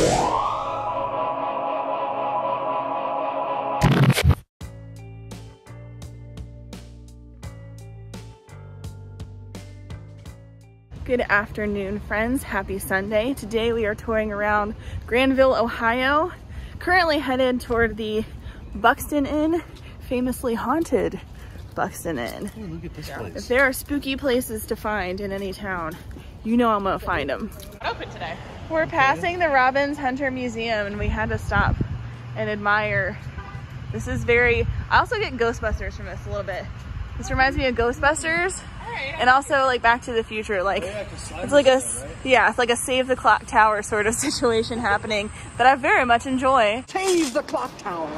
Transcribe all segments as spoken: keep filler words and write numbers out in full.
Good afternoon, friends. Happy Sunday. Today we are touring around Granville, Ohio. Currently headed toward the Buxton Inn, famously haunted Buxton Inn. Oh, look at this place. If there are spooky places to find in any town, you know I'm gonna find them. Open today. We're passing the Robbins Hunter Museum and we had to stop and admire. This is very, I also get Ghostbusters from this a little bit. This reminds me of Ghostbusters. And also like Back to the Future, like it's like a yeah, it's like a save the clock tower sort of situation happening that I very much enjoy. Save the clock tower.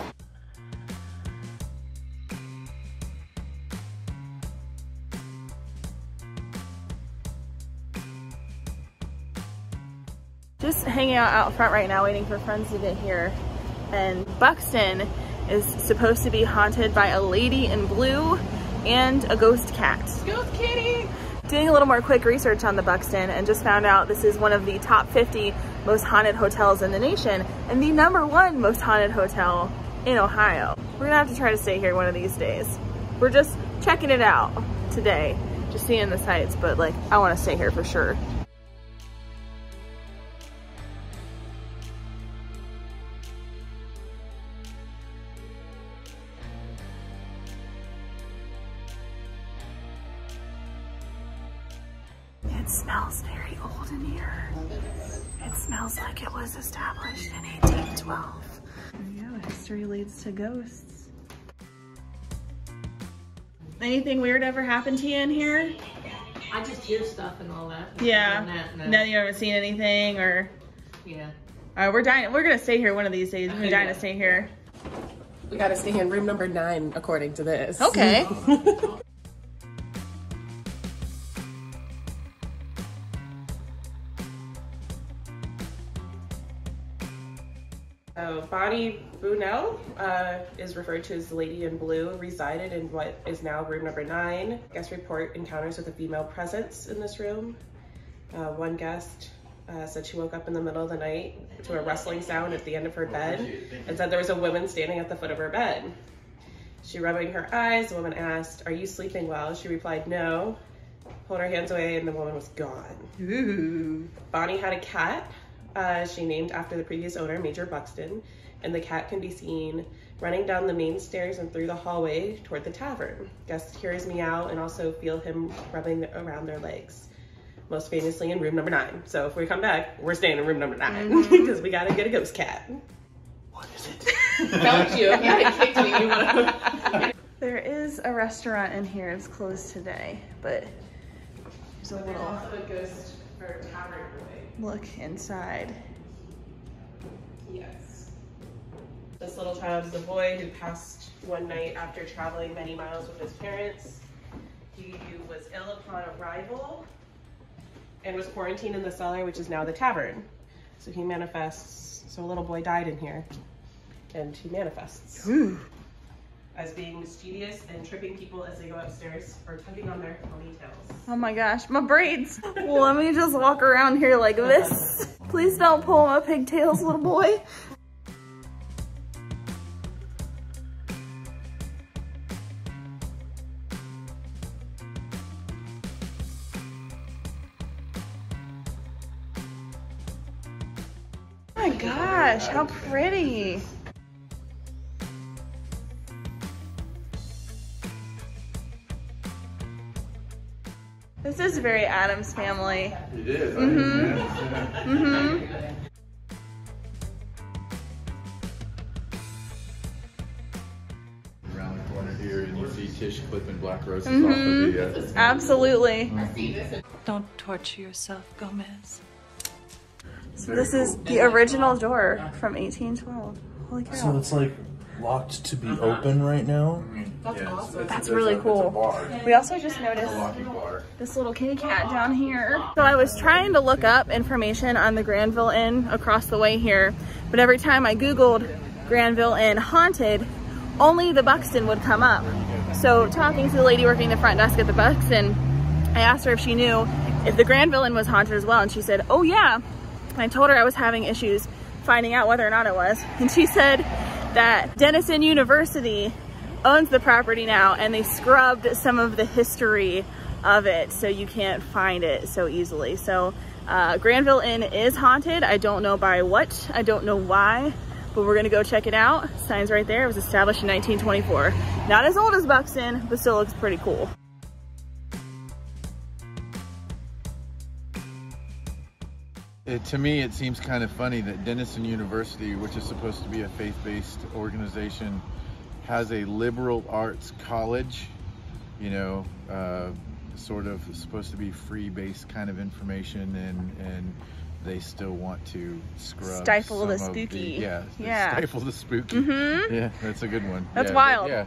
Just hanging out out front right now, waiting for friends to get here. And Buxton is supposed to be haunted by a lady in blue and a ghost cat. Ghost kitty! Doing a little more quick research on the Buxton and just found out this is one of the top fifty most haunted hotels in the nation and the number one most haunted hotel in Ohio. We're gonna have to try to stay here one of these days. We're just checking it out today, just seeing the sights, but like I wanna stay here for sure. It smells very old in here. It smells like it was established in eighteen twelve. Yeah, history leads to ghosts. Anything weird ever happened to you in here? I just hear stuff and all that. Yeah. That, no. None of you ever seen anything or? Yeah. All right, we're dying. We're gonna stay here one of these days. We're dying to stay here. We gotta stay in room number nine, according to this. Okay. So Bonnie Bunnell uh, is referred to as the Lady in Blue, resided in what is now room number nine. Guest report encounters with a female presence in this room. Uh, one guest uh, said she woke up in the middle of the night to a rustling sound at the end of her bed and said there was a woman standing at the foot of her bed. She rubbing her eyes, the woman asked, "Are you sleeping well?" She replied, "No." Pulled her hands away and the woman was gone. Ooh. Bonnie had a cat. Uh, she named after the previous owner, Major Buxton, and the cat can be seen running down the main stairs and through the hallway toward the tavern. Guests hear his meow and also feel him rubbing around their legs, most famously in room number nine. So if we come back, we're staying in room number nine because mm-hmm. we gotta get a ghost cat. What is it? Felt you. You had kicked me. You wanna... There is a restaurant in here. It's closed today, but there's a little ghost or tavern boy. Look inside. Yes. This little child is a boy who passed one night after traveling many miles with his parents. He was ill upon arrival and was quarantined in the cellar, which is now the tavern. So he manifests, so a little boy died in here and he manifests. Ooh. As being mischievous and tripping people as they go upstairs or tugging on their ponytails. Oh my gosh, my braids. Well, let me just walk around here like this. Please don't pull my pigtails, little boy. Oh my gosh, how pretty. This is very Addams Family. It is. Mm-hmm. Mm-hmm. Around the corner here, and you see Tish clipping black roses Mm-hmm. off of the. Uh, Absolutely. Don't torture yourself, Gomez. So this is the original door from eighteen twelve. Holy cow. So it's like locked to be open right now? That's yeah, awesome. it's- That's it's really a- it's cool. a bar. We also just noticed A locking bar. this little kitty cat down here. So I was trying to look up information on the Granville Inn across the way here, but every time I Googled Granville Inn haunted, only the Buxton would come up. So talking to the lady working the front desk at the Buxton, I asked her if she knew if the Granville Inn was haunted as well, and she said, oh yeah. And I told her I was having issues finding out whether or not it was. And she said that Denison University owns the property now and they scrubbed some of the history of it so you can't find it so easily. So uh, Granville Inn is haunted. I don't know by what, I don't know why, but we're gonna go check it out. Sign's right there. It was established in nineteen twenty-four. Not as old as Buxton, but still looks pretty cool. It, to me, it seems kind of funny that Denison University, which is supposed to be a faith-based organization, has a liberal arts college, you know, uh, sort of supposed to be free-based kind of information, and and they still want to scrub Stifle the some of spooky. The, yeah, Yeah. stifle the spooky. Mm-hmm. Yeah, that's a good one. That's yeah, wild. But, yeah.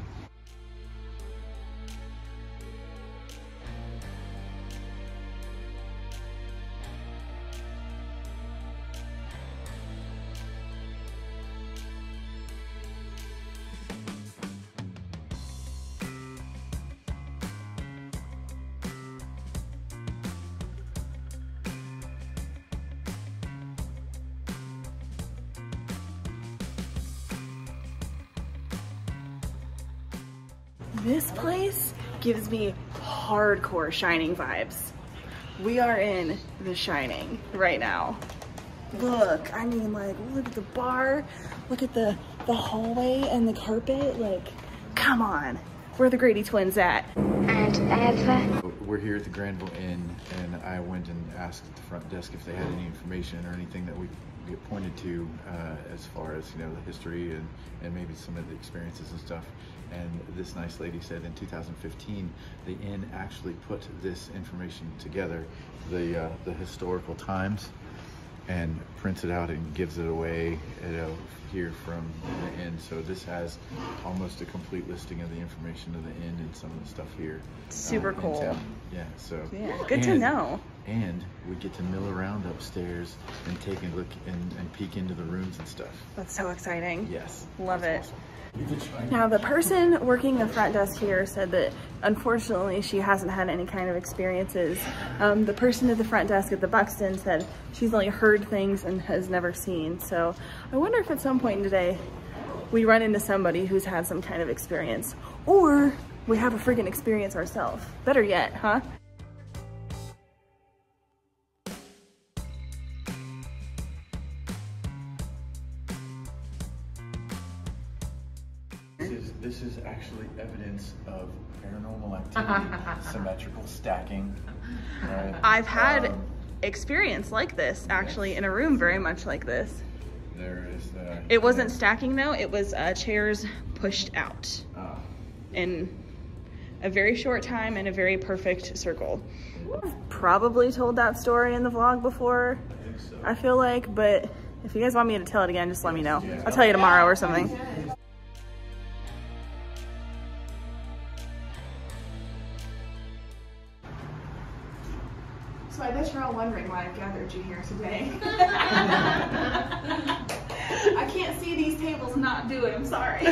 This place gives me hardcore Shining vibes. We are in The Shining right now. Look, I mean, like, look at the bar, look at the, the hallway and the carpet. Like, come on. Where are the Grady twins at? And Eva. We're here at the Granville Inn, and I went and asked at the front desk if they had any information or anything that we could get pointed to uh, as far as, you know, the history and, and maybe some of the experiences and stuff. And this nice lady said in two thousand fifteen, the inn actually put this information together, the uh, the historical times, and prints it out and gives it away, you know, here from the inn. So this has almost a complete listing of the information of the inn and some of the stuff here. Super uh, in cool. town. Yeah, so. Yeah, good to and- know. And we get to mill around upstairs and take a look and, and peek into the rooms and stuff. That's so exciting. Yes. Love it. Awesome. Now, the person working the front desk here said that unfortunately she hasn't had any kind of experiences. Um, the person at the front desk at the Buxton said she's only heard things and has never seen. So I wonder if at some point today we run into somebody who's had some kind of experience, or we have a friggin' experience ourselves. Better yet, huh? This is, this is actually evidence of paranormal activity, symmetrical stacking. Right? I've had Um, experience like this actually in a room very much like this. there is. Uh, It wasn't stacking though, it was uh, chairs pushed out Ah. in a very short time in a very perfect circle. I've probably told that story in the vlog before, I feel like, but if you guys want me to tell it again, just let me know. I'll tell you tomorrow or something. So I bet you're all wondering why I've gathered you here today. I can't see these tables and not do it, I'm sorry.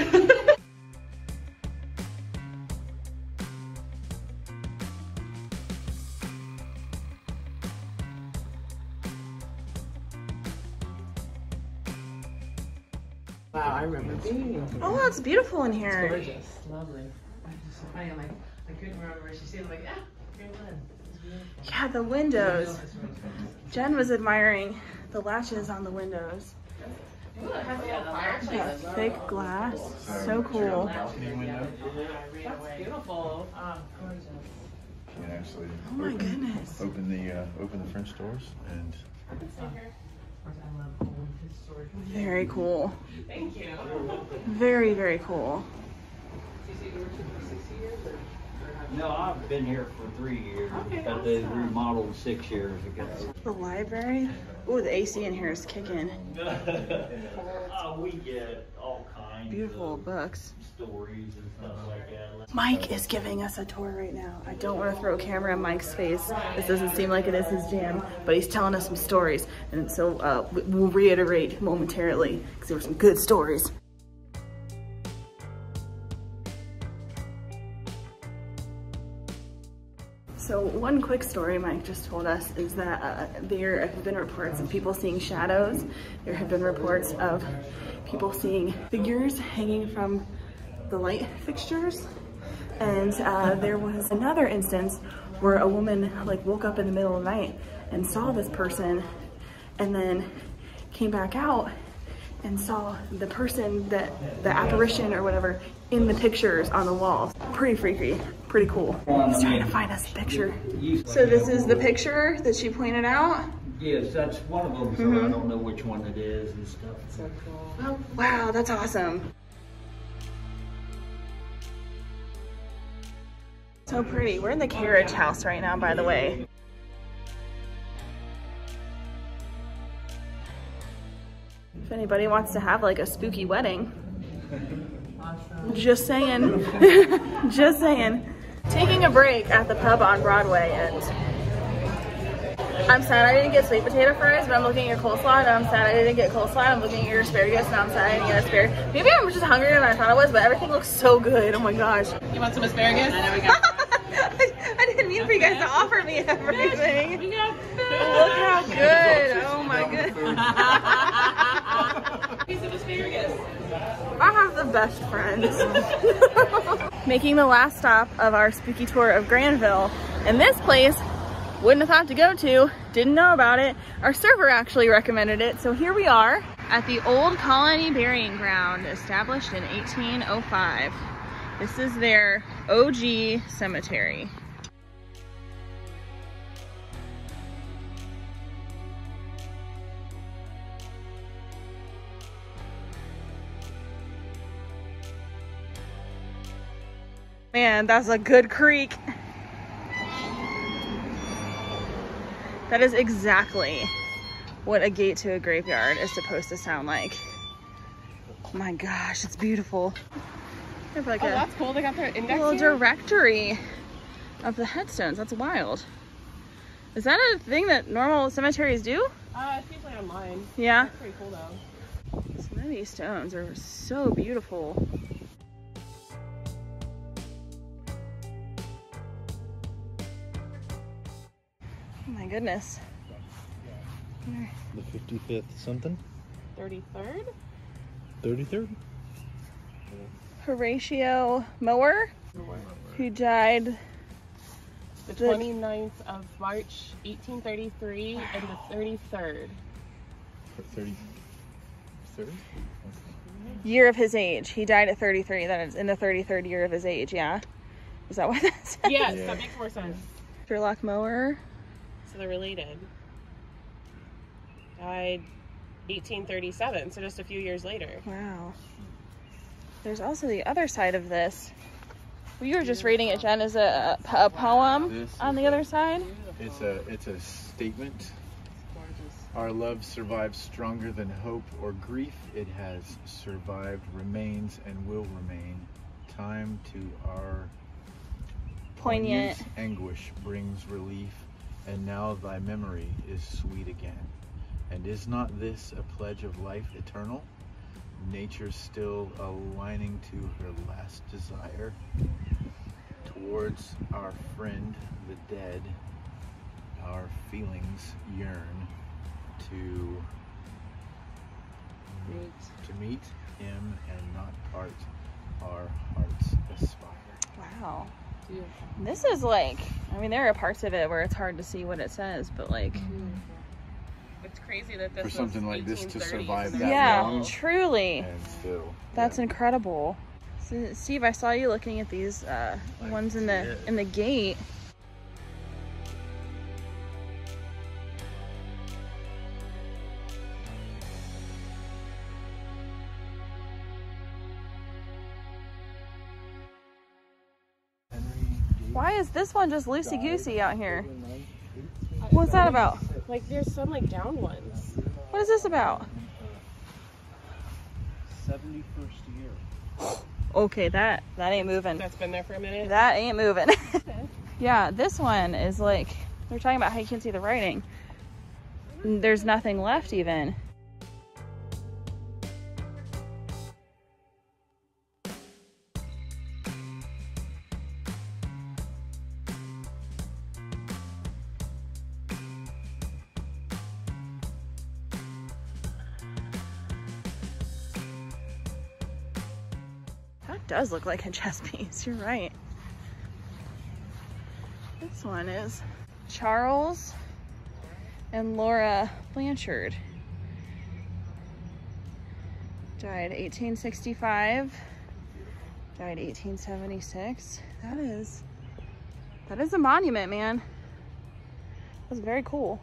Wow, I remember being here. Oh, it's beautiful in here. Gorgeous, lovely. I just so funny. I'm like, I couldn't remember where she said. I'm like, ah, great one. It's beautiful. Yeah, the windows. Jen was admiring the latches on the windows. Yeah, thick glass. So cool. Balcony window. That's beautiful. Um, gorgeous. You can actually Oh my goodness. open the uh, open the French doors and. I love old historic. Very cool. Thank you. Very, very cool. No, I've been here for three years, Okay, but they awesome. remodeled six years ago. The library. Ooh, the A C in here is kicking. uh, we get all kinds Beautiful of books. stories and stuff like that. Mike is giving us a tour right now. I don't want to throw a camera in Mike's face. This doesn't seem like it is his jam, but he's telling us some stories. And so uh, we'll reiterate momentarily because there were some good stories. So one quick story Mike just told us is that uh, there have been reports of people seeing shadows. There have been reports of people seeing figures hanging from the light fixtures. And uh, there was another instance where a woman like woke up in the middle of the night and saw this person and then came back out and saw the person, that the apparition or whatever, in the pictures on the walls. Pretty freaky, pretty cool. He's trying to find us a picture. So this is the picture that she pointed out? Yes, that's one of them, so Mm-hmm. I don't know which one it is and stuff. So cool. Oh, wow, that's awesome. So pretty. We're in the carriage house right now, by the way. If anybody wants to have like a spooky wedding, just saying, just saying. Taking a break at the pub on Broadway, and I'm sad I didn't get sweet potato fries, but I'm looking at your coleslaw, and I'm sad I didn't get coleslaw. I'm looking at your asparagus, and I'm sad I didn't get asparagus. Maybe I'm just hungrier than I thought I was, but everything looks so good. Oh my gosh. You want some asparagus? I know we got I, I didn't mean for you guys to offer me everything. We got Look how good. Oh my goodness. piece of asparagus. I have the best friends. Making the last stop of our spooky tour of Granville. And this place, wouldn't have thought to go to, didn't know about it. Our server actually recommended it. So here we are at the Old Colony Burying Ground, established in eighteen oh five. This is their O G cemetery. Man, that's a good creak. That is exactly what a gate to a graveyard is supposed to sound like. My gosh, it's beautiful. They have like Oh, a that's cool. They got their index little here. directory of the headstones. That's wild. Is that a thing that normal cemeteries do? Uh, it's usually online. Yeah. That's pretty cool though. Some of these stones are so beautiful. Oh my goodness. The fifty-fifth something? thirty-third? thirty-third? Horatio Mower, who died The The- twenty-ninth of March, eighteen thirty-three, and the thirty-third. thirty-third? year of his age. He died at thirty-three. That is in the thirty-third year of his age. Yeah. Is that what that says? Yes, Yeah. that makes more sense. Sherlock Mower. So they're related. Died eighteen thirty-seven, so just a few years later. Wow. There's also the other side of this. Well, you were just reading it, Jen, as a, a poem This on is the a- other side. It's a it's a statement. Our love survives stronger than hope or grief. It has survived, remains, and will remain. Time to our Poignant. youth's anguish brings relief, and now thy memory is sweet again. And is not this a pledge of life eternal? Nature still aligning to her last desire towards our friend the dead. Our feelings yearn to meet, to meet him and not part. Our hearts aspire. Wow. This is like, I mean, there are parts of it where it's hard to see what it says, but like, It's crazy that this For was something like this to eighteen thirties survive and that yeah, long. truly. And still, That's yeah. incredible. So, Steve, I saw you looking at these uh, I ones in the did. in the gate. Why is this one just loosey goosey out here? What's that about? Like, there's some like down ones. What is this about? seventy-first year. Okay, that that ain't moving. That's been there for a minute. That ain't moving. Yeah, this one is like, they're talking about how you can see the writing. There's nothing left even. does look like a chess piece. You're right. This one is Charles and Laura Blanchard. Died eighteen sixty-five. Died eighteen seventy-six. That is, that is a monument, man. That's very cool.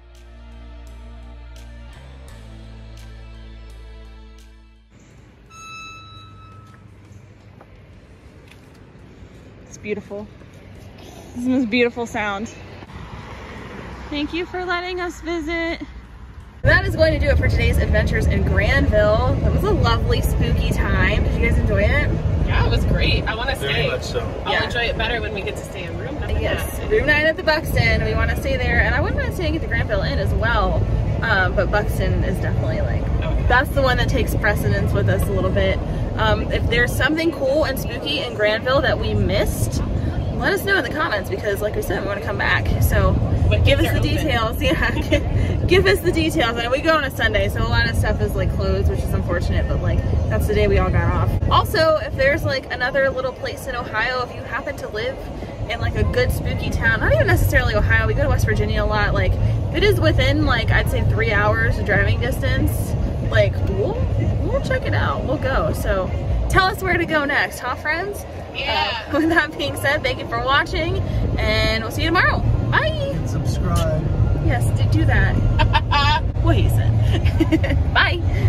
It's beautiful. This is the most beautiful sound. Thank you for letting us visit. That is going to do it for today's adventures in Granville. It was a lovely, spooky time. Did you guys enjoy it? Yeah, it was great. I want to stay. Very much so. I'll Yeah. enjoy it better when we get to stay in room number Yes, nine. room nine at the Buxton. We want to stay there, and I wouldn't mind staying at the Granville Inn as well. Um, but Buxton is definitely like, that's the one that takes precedence with us a little bit. Um, if there's something cool and spooky in Granville that we missed, let us know in the comments, because like we said, we want to come back. So give us the details. Yeah, give us the details. And we go on a Sunday, so a lot of stuff is like closed, which is unfortunate, but like that's the day we all got off. Also, if there's like another little place in Ohio, if you happen to live in like a good spooky town, not even necessarily Ohio, we go to West Virginia a lot, like if it is within like I'd say three hours of driving distance, like we'll we'll check it out, we'll go. So tell us where to go next, huh friends? Yeah. Uh, with that being said, thank you for watching, and we'll see you tomorrow. Bye. Subscribe. Yes, do, do that. What he said. Bye.